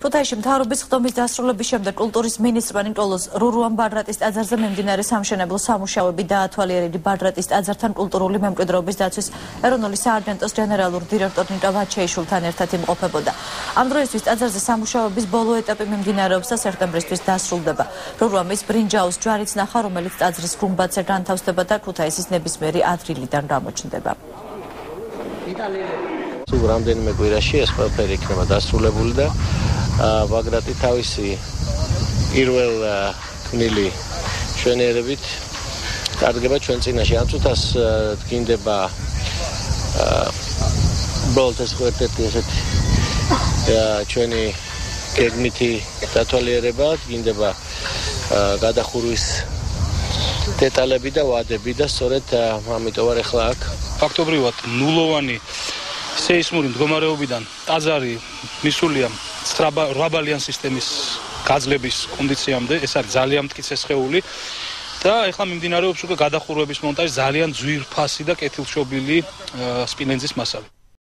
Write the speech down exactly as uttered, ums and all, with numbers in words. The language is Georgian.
ქუთაისში მთავრობის ხდომის დასრულების შემდეგ კულტურის მინისტრმა ნიკოლოზ რურუამ ბარდრატის ტაძარზე მიმდინარე სამშენებლო სამუშაოები დაათვალიერებდა. ბარდრატის ტაძართან კულტურული მემკვიდრეობის დაცვის ეროვნული სააგენტოს ჯენერალური დირექტორი ნიკა ვაჩეიშვილთან ერთად იმყოფებოდა. ამ დროისთვის ტაძარზე სამუშაოების ბოლო ეტაპი მიმდინარეობს და სექტემბრისთვის დასრულდება. რურუამ ის ბრინჯაოს ჯვარიც ნახა, რომელიც ტაძრის გუმბათზე განთავსდება და ქუთაისის ნებისმიერი ადრილიდან გამოჩნდება. სულ რამდენიმე კვირაში ეს ყველაფერი იქნება დასრულებული და ბაგრატი თავისი პირველ ქმნილი მშვენიერებით კარგება ჩვენ წინაშე. ამ წუთას დგინდება უბრალოდ ეს ერთ-ერთი ესეთი ჩვენი გეგმითი დათვალიერება, დგინდება გადახურვის დეტალები და ვადები და სწორედ ამიტომ ვარ ახლა აქ. ფაქტობრივად ნულოვანი სეისმური მდგომარეობიდან ტაძარი მისულია რვაბალიან სისტემის გაძლების კონდიციამდე. ეს არის ძალიან მტკიცე სხეული და ეხლა მიმდინარეობს უკვე გადახურვების მონტაჟი ძალიან ძვირფასი და კეთილშობილი სპილენძის მასალით.